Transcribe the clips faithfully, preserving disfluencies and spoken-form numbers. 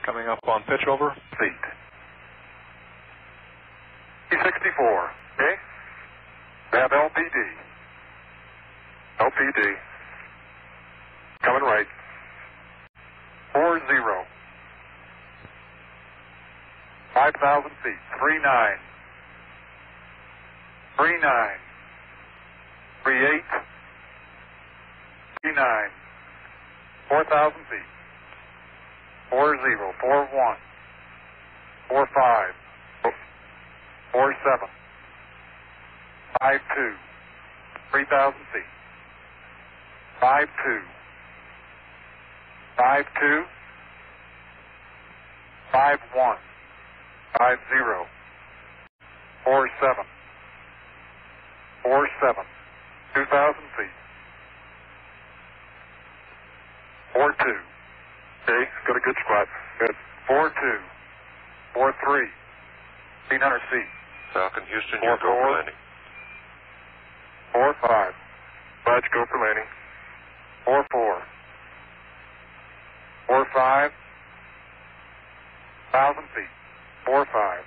Coming up on pitch over. Feet. P sixty-four. Okay. We have L P D. L P D. Coming right. Four zero. Five thousand feet. Three nine. Three nine. Three eight. Three nine. Four thousand feet. Four zero. Four one. Four five. Four seven. Five two. Three thousand feet. Five two. Five two. Five one. Five zero. Four seven. Four seven. Two thousand feet. Four two. Okay, got a good spot. Good. Four two. Four three. Fifteen hundred feet. Falcon Houston, Four you go for four. landing. Four five. Budge, go for landing. Four four. Four five. Thousand feet. Four five.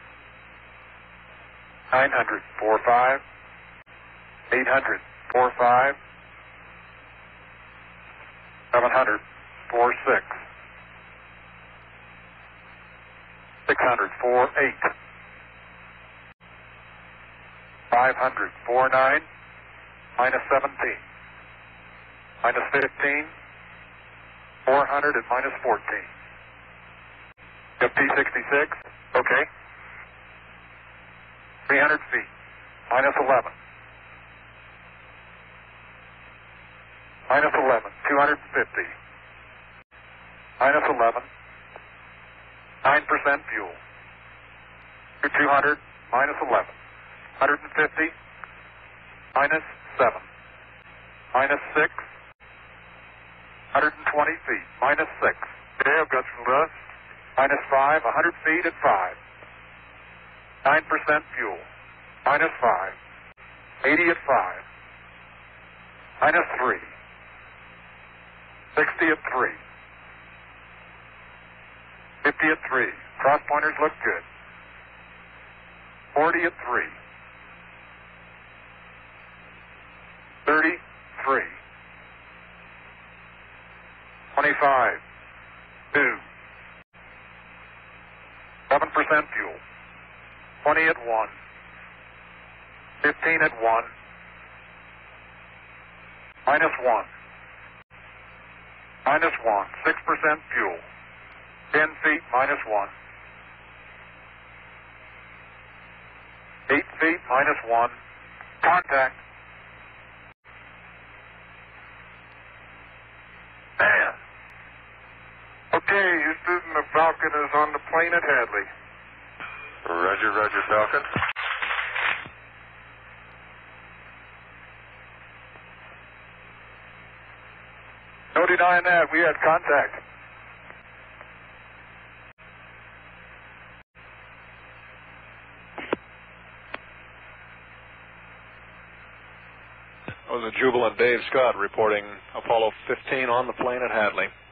Nine hundred. Four five. Eight hundred. Four five. Seven hundred. Four six. Six hundred. Four eight. Five hundred. Four nine. Minus seventeen. Minus fifteen. Four hundred and minus fourteen. You have P sixty-six. Okay. Three hundred feet. Minus eleven. Minus eleven. Two hundred fifty. Minus eleven. Nine percent fuel. Two hundred. Minus eleven. one hundred fifty. Minus seven. Minus six. one hundred twenty feet. Minus six. Okay, I've got some dust. Minus five. one hundred feet at five. nine percent fuel. Minus five. eighty at five. Minus three. sixty at three. fifty at three. Cross pointers look good. forty at three. thirty-three. twenty-five. two. seven percent fuel. twenty at one. fifteen at one. Minus one. Minus one. six percent fuel. ten feet minus one. eight feet minus one. Contact. Man. Okay, Houston, the Falcon is on the plane at Hadley. Roger, roger, Falcon. No denying that. We had contact. That was a jubilant Dave Scott reporting Apollo fifteen on the plane at Hadley.